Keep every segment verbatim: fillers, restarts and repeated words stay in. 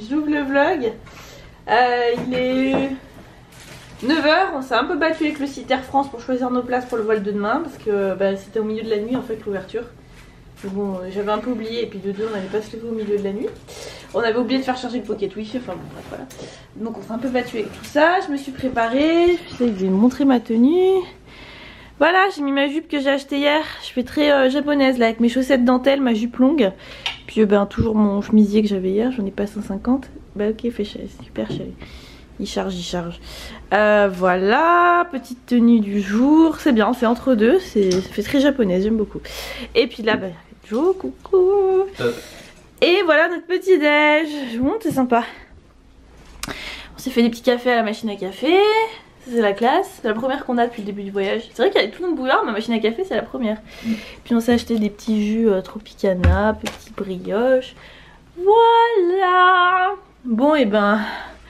j'ouvre le vlog. Euh, il est neuf heures, on s'est un peu battu avec le site Air France pour choisir nos places pour le vol de demain parce que bah, c'était au milieu de la nuit en fait l'ouverture. Bon, j'avais un peu oublié et puis de deux on n'allait pas se lever au milieu de la nuit. On avait oublié de faire charger le pocket wifi, enfin bon bref voilà. Donc on s'est un peu battu avec tout ça, je me suis préparée, je vais vous montrer ma tenue. Voilà, j'ai mis ma jupe que j'ai achetée hier, je fais très euh, japonaise là avec mes chaussettes dentelle, ma jupe longue. Puis euh, ben toujours mon chemisier que j'avais hier, j'en ai pas cent cinquante. Bah ok, fait super chérie. Il charge, il charge. Euh, voilà, petite tenue du jour, c'est bien, c'est entre deux, ça fait très japonaise, j'aime beaucoup. Et puis là, bah, Jo, coucou. Euh. Et voilà notre petit déj. Je vous montre, c'est sympa. On s'est fait des petits cafés à la machine à café. C'est la classe. C'est la première qu'on a depuis le début du voyage. C'est vrai qu'il y a tout le monde bouillard, ma machine à café c'est la première. Mm. Puis on s'est acheté des petits jus euh, Tropicana, petits brioches. Voilà. Bon et ben...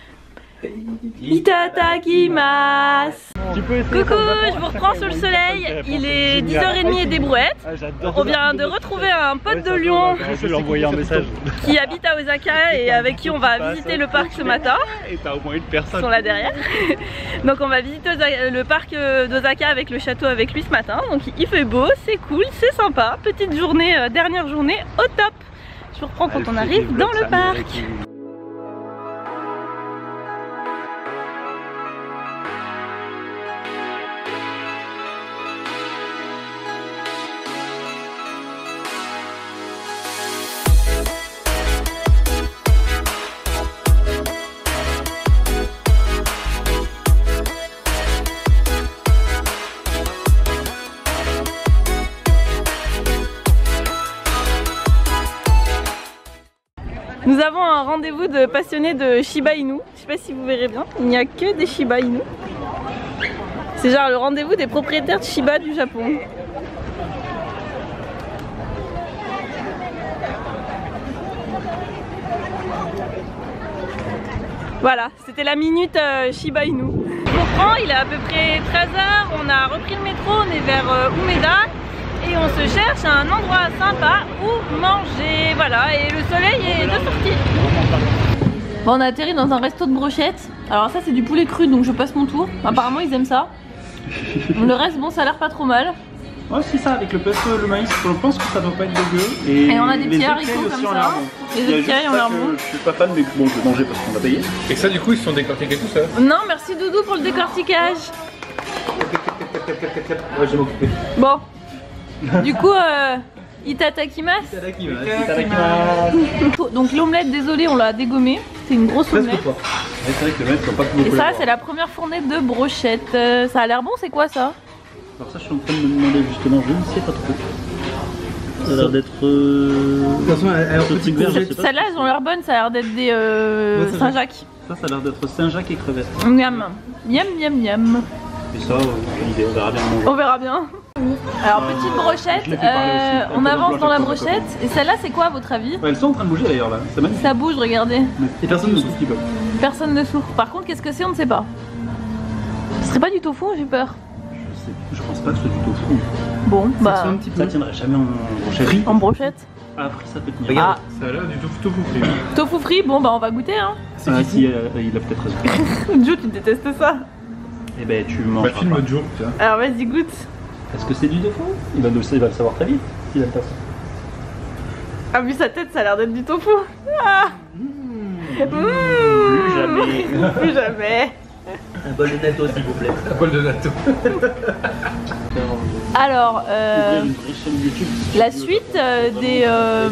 Itadakimasu. Coucou, je vous reprends sous le soleil. Il est dix heures trente et des brouettes. On vient de retrouver un pote de Lyon qui habite à Osaka et avec qui on va visiter le parc ce matin. Ils sont là derrière. Donc on va visiter le parc d'Osaka avec le château avec lui ce matin. Donc il fait beau, c'est cool, c'est sympa. Petite journée, dernière journée au top. Je vous reprends quand on arrive dans le parc. Nous avons un rendez-vous de passionnés de Shiba Inu. Je sais pas si vous verrez bien, il n'y a que des Shiba Inu. C'est genre le rendez-vous des propriétaires de Shiba du Japon. Voilà, c'était la minute euh, Shiba Inu. Je comprends, il est à peu près treize heures, on a repris le métro, on est vers euh, Umeda. Et on se cherche à un endroit sympa où manger, voilà, et le soleil est de sortie. Bon, on a atterri dans un resto de brochettes. Alors ça c'est du poulet cru donc je passe mon tour. Apparemment ils aiment ça. Le reste bon ça a l'air pas trop mal. Ouais c'est ça, avec le pesto et le maïs, je pense que ça doit pas être dégueu. Et, et on a des petits haricots comme ça. Les écailles ont l'air bons. Je suis pas fan mais bon je vais manger parce qu'on va payer. Et ça du coup ils se sont décortiqués tout ça? Non merci Doudou pour le décortiquage. Ouais je vais m'occuper. Bon. Du coup, euh, Itadakimasu. Itadakimasu. Itadakimasu. Donc l'omelette, désolé, on l'a dégommée. C'est une grosse omelette. Ouais, c'est vrai que les omelette sont pas beaucoup. Et ça, c'est la première fournée de brochettes. Euh, ça a l'air bon, c'est quoi ça? Alors ça, je suis en train de me demander justement, je ne sais pas trop. Ça a l'air d'être... Euh... De toute façon, elle, elle celles-là, elles ont l'air bonnes, ça a l'air d'être des euh, ouais, Saint-Jacques. Ça, ça a l'air d'être Saint-Jacques et crevettes. Miam, miam, miam, miam. Et ça, euh, on verra bien. On verra bien. Alors petite brochette, euh, on avance dans la brochette. Et celle-là c'est quoi à votre avis? Ouais, elles sont en train de bouger d'ailleurs là, c'est magnifique. Ça bouge, regardez. Et personne ne souffre qui peut. Personne ne souffre. Par contre qu'est-ce que c'est on ne sait pas. Ce serait pas du tofu, j'ai peur. Je sais, je pense pas que ce soit du tofu. Bon bah... Un petit peu. Ça tiendrait jamais en brochette. En brochette. Ah frit ça peut tenir. Regarde, ah. Ça a l'air du tofu, tofu frit. Tofu frit, bon bah on va goûter hein. Ah si, euh, il a peut-être raison. Joe tu détestes ça. Eh ben tu manges. Bah filme Joe, tiens. Alors vas-y goûte. Est-ce que c'est du tofu? Il va, il va le savoir très vite s'il aime pas ça. Ah vu sa tête ça a l'air d'être du tofu. Ah. Mmh. Mmh. Plus jamais. Plus jamais. Un bol de natto s'il vous plaît. Un bol de natto. Alors euh, la suite euh, des... Euh...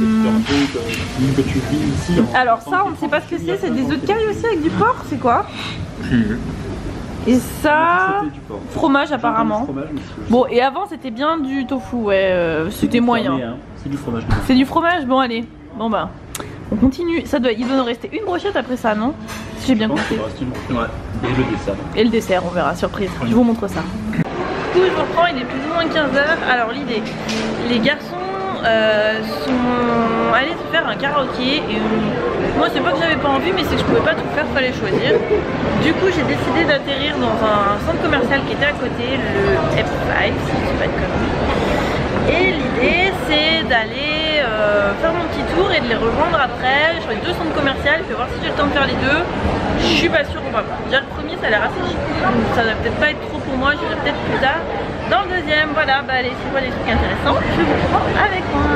Alors ça on ne sait pas ce que c'est, c'est des œufs de caille aussi avec du porc, c'est quoi? Et ça, fromage apparemment. Fromage, bon, et avant c'était bien du tofu, ouais, euh, c'était moyen. Hein. C'est du fromage. C'est du fromage, bon allez. Bon bah, on continue. Ça doit, il doit nous rester une brochette après ça, non? Si j'ai bien compris. Ouais. Et le dessert. Et le dessert, on verra, surprise. Je vous montre ça. Du coup, je vous reprends, il est plus ou moins quinze heures. Alors l'idée, les garçons euh, sont allés se faire un karaoké et euh, moi c'est pas que j'avais pas envie mais c'est que je pouvais pas tout faire, fallait choisir. Du coup j'ai décidé d'atterrir dans un centre commercial qui était à côté, le F cinq si je dis pas de conneries. Et l'idée c'est d'aller euh, euh, faire mon petit tour et de les rejoindre après. Sur les deux centres commerciaux, je vais voir si j'ai le temps de faire les deux. Je suis pas sûre, on va voir. Déjà le premier ça a l'air assez chic, donc ça va peut-être pas être trop pour moi, j'irai peut-être plus tard. Dans le deuxième, voilà, bah allez, si je vois des trucs intéressants, je vous prends avec moi.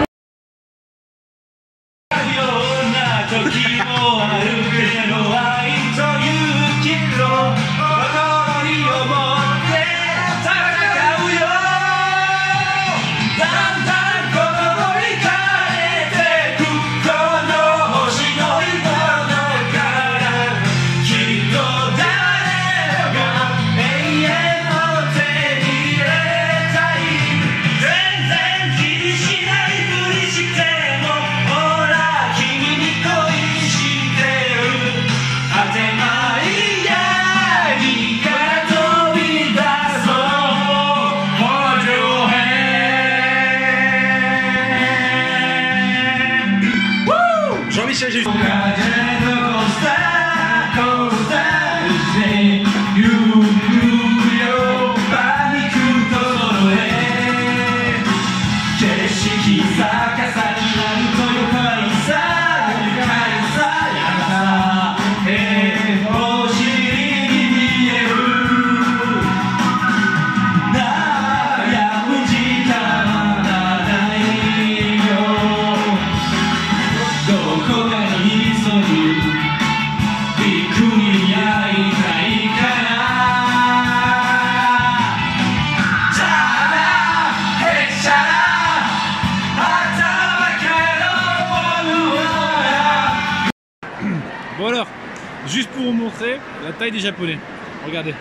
Jean-Michel Juste. Bon alors, juste pour vous montrer la taille des Japonais, regardez.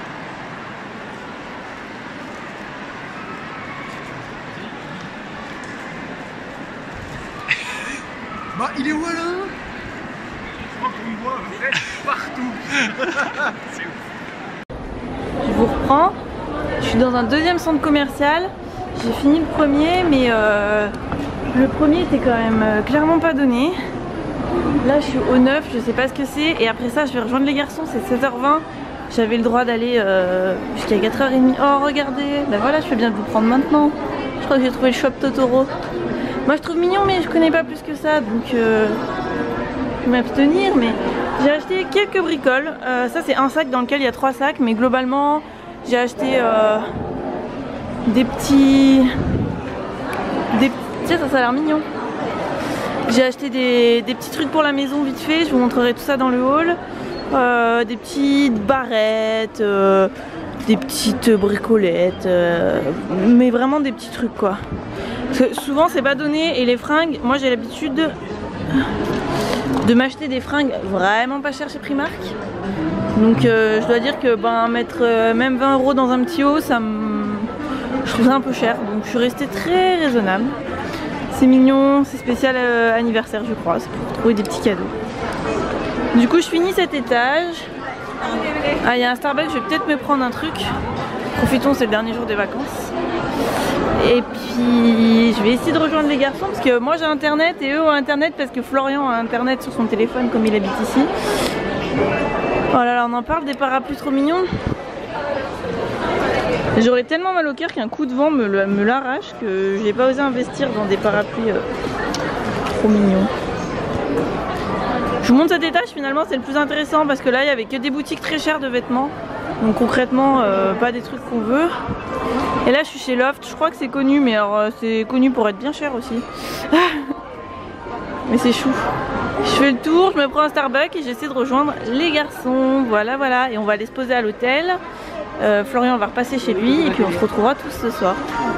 Bah il est où là? Je crois qu'on me voit partout. C'est ouf. Je vous reprends, je suis dans un deuxième centre commercial, j'ai fini le premier mais euh, le premier était quand même euh, clairement pas donné. Là je suis au neuf, je sais pas ce que c'est et après ça je vais rejoindre les garçons, c'est seize heures vingt. J'avais le droit d'aller euh, jusqu'à quatre heures trente. Oh regardez, ben voilà je fais bien de vous prendre maintenant. Je crois que j'ai trouvé le shop Totoro. Moi je trouve mignon mais je connais pas plus que ça donc euh, je vais m'abstenir. Mais j'ai acheté quelques bricoles, euh, ça c'est un sac dans lequel il y a trois sacs mais globalement j'ai acheté euh, des petits... Des... Tiens ça ça a l'air mignon. J'ai acheté des, des petits trucs pour la maison vite fait, je vous montrerai tout ça dans le haul. Euh, des petites barrettes, euh, des petites bricolettes, euh, mais vraiment des petits trucs quoi. Parce que souvent c'est pas donné et les fringues, moi j'ai l'habitude de, de m'acheter des fringues vraiment pas chères chez Primark. Donc euh, je dois dire que ben, mettre euh, même vingt euros dans un petit haut, ça me... je trouve ça un peu cher. Donc je suis restée très raisonnable. C'est mignon, c'est spécial euh, anniversaire je crois, c'est pour trouver des petits cadeaux. Du coup je finis cet étage. Ah il y a un Starbucks, je vais peut-être me prendre un truc. Profitons, c'est le dernier jour des vacances. Et puis je vais essayer de rejoindre les garçons parce que moi j'ai internet et eux ont internet parce que Florian a internet sur son téléphone comme il habite ici. Oh là là, on en parle des parapluies trop mignons. J'aurais tellement mal au cœur qu'un coup de vent me, me l'arrache que j'ai pas osé investir dans des parapluies euh, trop mignons. Je vous montre cet étage, finalement c'est le plus intéressant parce que là il y avait que des boutiques très chères de vêtements. Donc concrètement euh, pas des trucs qu'on veut. Et là je suis chez Loft, je crois que c'est connu mais alors euh, c'est connu pour être bien cher aussi. Mais c'est chou. Je fais le tour, je me prends un Starbucks et j'essaie de rejoindre les garçons. Voilà voilà, et on va aller se poser à l'hôtel. Euh, Florian va repasser chez lui et puis on se retrouvera tous ce soir.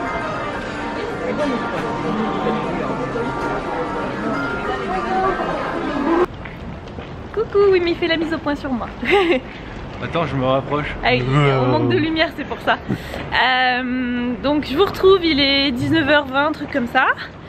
Coucou, oui mais il fait la mise au point sur moi. Attends, je me rapproche. Ah, on manque de lumière, c'est pour ça. Euh, donc je vous retrouve, il est dix-neuf heures vingt, truc comme ça.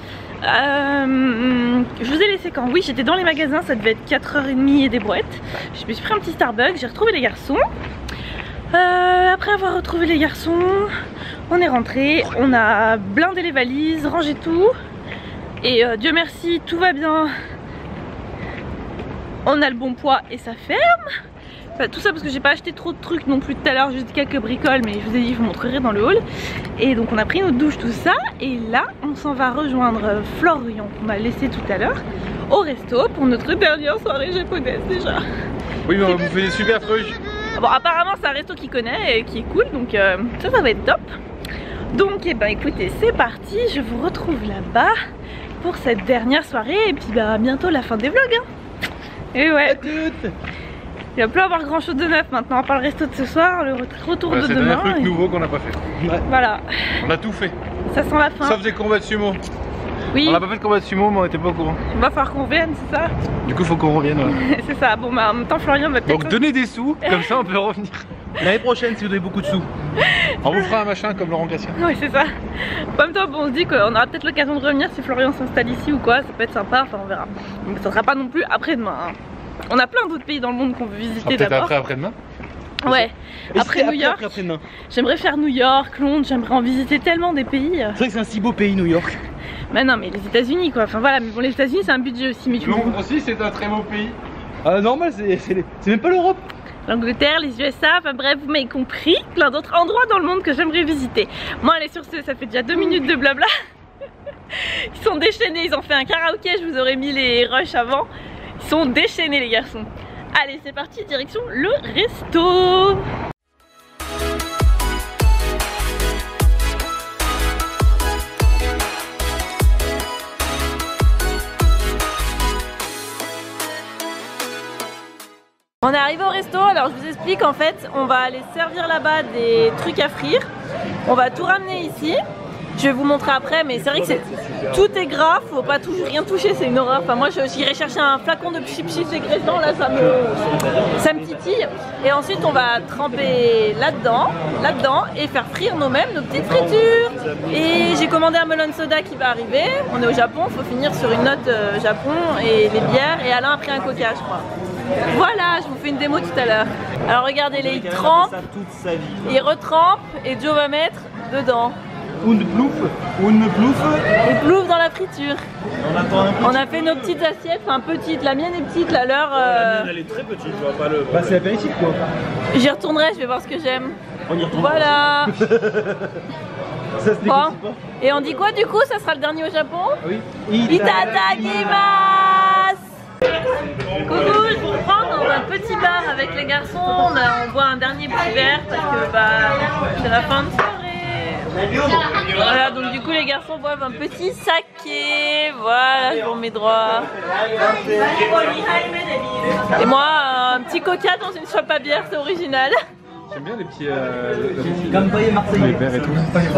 Euh, je vous ai laissé quand? Oui, j'étais dans les magasins, ça devait être quatre heures trente et des brouettes. Je me suis pris un petit Starbucks, j'ai retrouvé les garçons. Euh, après avoir retrouvé les garçons, on est rentré, on a blindé les valises, rangé tout. Et euh, Dieu merci, tout va bien. On a le bon poids et ça ferme. Enfin, tout ça parce que j'ai pas acheté trop de trucs non plus tout à l'heure, juste quelques bricoles, mais je vous ai dit je vous montrerai dans le haul. Et donc on a pris notre douche, tout ça, et là on s'en va rejoindre Florian qu'on a laissé tout à l'heure au resto pour notre dernière soirée japonaise déjà. Oui, mais on va bouffer des super fruits. Bon, apparemment c'est un resto qu'il connaît et qui est cool, donc euh, ça ça va être top. Donc et eh ben écoutez, c'est parti, je vous retrouve là-bas pour cette dernière soirée et puis bah bientôt la fin des vlogs hein. Et ouais, il va plus avoir grand chose de neuf maintenant à part le resto de ce soir, le retour ouais, de demain. C'est un truc et... nouveau qu'on n'a pas fait. Ouais. Voilà. On a tout fait. Ça sent la fin. Sauf des combats de sumo. Oui. On n'a pas fait de combat de sumo mais on était pas au courant. Il va falloir qu'on revienne, c'est ça? Du coup faut qu'on revienne. Ouais. C'est ça, bon bah en même temps Florian va peut-être... Donc donnez des sous, comme ça on peut revenir. L'année prochaine si vous donnez beaucoup de sous. On vous fera un machin comme Laurent Gatien. Ouais c'est ça. En même temps bon, on se dit qu'on aura peut-être l'occasion de revenir si Florian s'installe ici ou quoi, ça peut être sympa, enfin on verra. Donc ça sera pas non plus après-demain hein. On a plein d'autres pays dans le monde qu'on veut visiter d'abord. Peut-être après après-demain. Ouais, après New York, après, après j'aimerais faire New York, Londres, j'aimerais en visiter tellement des pays. C'est vrai que c'est un si beau pays New York. Mais non mais les États-Unis quoi, enfin voilà, mais bon les États-Unis c'est un budget aussi, mais tu Londres aussi c'est un très beau pays. Ah normal, c'est même pas l'Europe. L'Angleterre, les U S A, enfin bref, vous m'avez compris, plein d'autres endroits dans le monde que j'aimerais visiter. Moi allez sur ce, ça fait déjà deux minutes de blabla. Ils sont déchaînés, ils ont fait un karaoké, je vous aurais mis les rushs avant. Ils sont déchaînés les garçons. Allez c'est parti, direction le resto. On est arrivé au resto, alors je vous explique en fait, on va aller servir là-bas des trucs à frire. On va tout ramener ici. Je vais vous montrer après, mais c'est vrai que c'est tout est gras, faut pas tout, rien toucher, c'est une horreur. Enfin moi j'irais chercher un flacon de chips dégraissant, là ça me, ça me titille. Et ensuite on va tremper là-dedans, là-dedans et faire frire nous-mêmes nos petites fritures. Et j'ai commandé un melon soda qui va arriver. On est au Japon, faut finir sur une note euh, Japon et les bières. Et Alain a pris un coca je crois. Voilà, je vous fais une démo tout à l'heure. Alors regardez-les, il trempe, il retrempe et Joe va mettre dedans. Une plouf, une plouf. Et plouf dans la friture. On attend un peu. On a fait nos petites assiettes, enfin petites, la mienne est petite, la leur... Euh... La mienne elle est très petite, tu vois pas le... Bah c'est l'apéritif quoi. J'y retournerai, je vais voir ce que j'aime. On y retournera. Voilà. Ça se négocie bon. pas. Et on dit quoi du coup? Ça sera le dernier au Japon? Oui. Itadakimasu. Coucou, je vous reprends dans un petit bar avec les garçons. On, a, on boit un dernier petit verre parce que bah, c'est la fin de soirée. Voilà, donc du coup les garçons boivent un petit saké. Voilà, je vous remets droit. Et moi, un petit coca dans une chope à bière, c'est original. J'aime bien les petits... Euh, Gambaye marseillais. les verres et tout.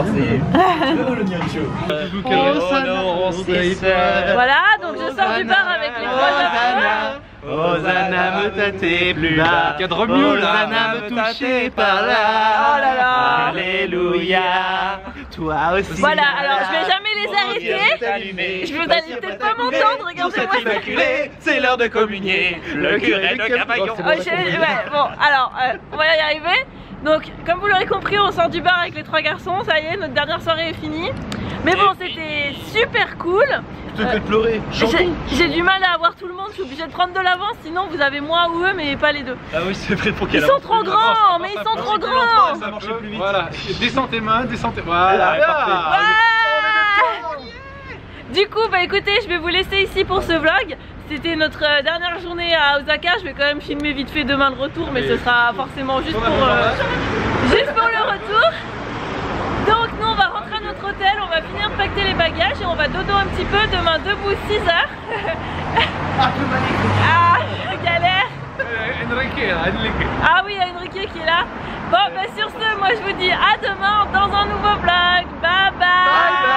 Voilà, donc je sors du bar avec les trois japonais. Hosanna me tâter plus bas. Cadre mieux là. Hosanna me toucher par là. Oh là là. Alléluia. Toi aussi. Voilà, alors je vais jamais les arrêter. Je vous allez peut-être pas m'entendre, regardez-moi ça. C'est l'heure de communier. Le curé de Cavaillon. Oh, je- ouais, bon, alors, euh, on va y arriver. Donc, comme vous l'aurez compris, on sort du bar avec les trois garçons. Ça y est, notre dernière soirée est finie. Mais bon, c'était super cool. Je te fais pleurer. J'ai j'ai du mal à avoir tout le monde. Je suis obligée de prendre de l'avance. Sinon, vous avez moi ou eux, mais pas les deux. Ah oui, c'est vrai pour Ils qu'elle sont trop grands, mais ils sont trop grands. Ça marche plus vite. Voilà, descends tes mains, descends tes... Voilà, parfait. Ouais. Du coup, bah écoutez, je vais vous laisser ici pour ce vlog. C'était notre euh, dernière journée à Osaka. Je vais quand même filmer vite fait demain le retour, mais ce sera forcément juste pour, euh, juste pour le retour. Donc nous on va rentrer à notre hôtel, on va finir de pacter les bagages et on va dodo un petit peu demain debout six heures. Ah, galère. Enrique, Enrique. Ah oui, il y a Enrique qui est là. Bon bah sur ce, moi je vous dis à demain dans un nouveau vlog. Bye bye.